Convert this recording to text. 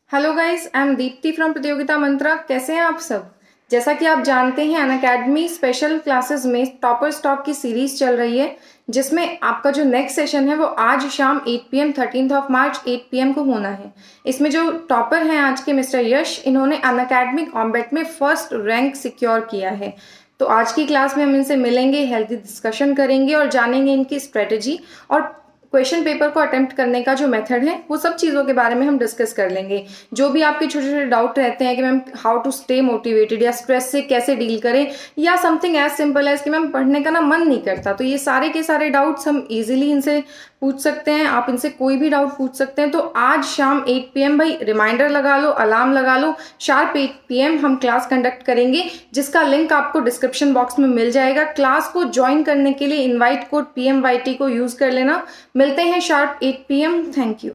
Hello guys, I am Deepti from Pratiyogita Mantra. कैसे हैं आप सब। जैसा कि आप जानते हैं अनअकैडमी स्पेशल क्लासेस में टॉपर स्टॉक की सीरीज चल रही है, जिसमें आपका जो नेक्स्ट सेशन है वो आज शाम 8 PM 13 मार्च 8 PM को होना है। इसमें जो टॉपर हैं आज के मिस्टर यश, इन्होंने अनअकैडमी कॉम्बैट में फर्स्ट रैंक सिक्योर किया है। तो आज की क्लास में हम इनसे मिलेंगे, हेल्दी डिस्कशन करेंगे और जानेंगे इनकी स्ट्रेटेजी और क्वेश्चन पेपर को अटेम्प्ट करने का जो मेथड है वो सब चीज़ों के बारे में हम डिस्कस कर लेंगे। जो भी आपके छोटे छोटे डाउट रहते हैं कि ma'am how to stay motivated या स्ट्रेस से कैसे डील करें, या समथिंग एज सिंपल एज कि मैम पढ़ने का ना मन नहीं करता, तो ये सारे के सारे डाउट्स हम इजीली इनसे पूछ सकते हैं। आप इनसे कोई भी डाउट पूछ सकते हैं। तो आज शाम 8 PM भाई रिमाइंडर लगा लो, अलार्म लगा लो, शार्प 8 PM हम क्लास कंडक्ट करेंगे, जिसका लिंक आपको डिस्क्रिप्शन बॉक्स में मिल जाएगा। क्लास को ज्वाइन करने के लिए इनवाइट कोड PMYT को यूज कर लेना। मिलते हैं शार्प 8 PM। Thank you.